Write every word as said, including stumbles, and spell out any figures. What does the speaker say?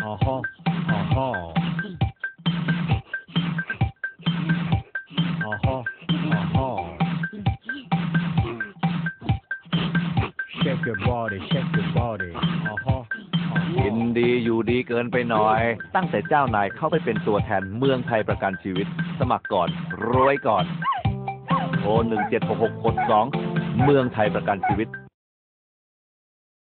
อ๋อฮะอ๋อฮะอ๋อฮะอ๋อฮะ shake your body shake your body อ๋อฮะอ๋อฮะกินดีอยู่ดีเกินไปหน่อย ตั้งแต่เจ้านายเข้าไปเป็นตัวแทนเมืองไทยประกันชีวิต สมัครก่อนรวยก่อนโทรหนึ่งเจ็ดหกหกกดสองเมืองไทยประกันชีวิต